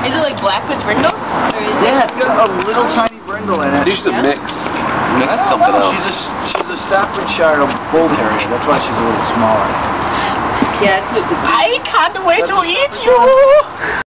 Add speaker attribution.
Speaker 1: Is it like black with brindle? Or is
Speaker 2: Yeah, it's got a little tiny brindle in it.
Speaker 3: She's a mix. Mix
Speaker 2: I don't
Speaker 3: something
Speaker 2: know.
Speaker 3: else.
Speaker 2: She's a Staffordshire Bull Terrier. That's why she's a little smaller.
Speaker 1: Yeah, it's
Speaker 4: I can't wait to eat
Speaker 2: you!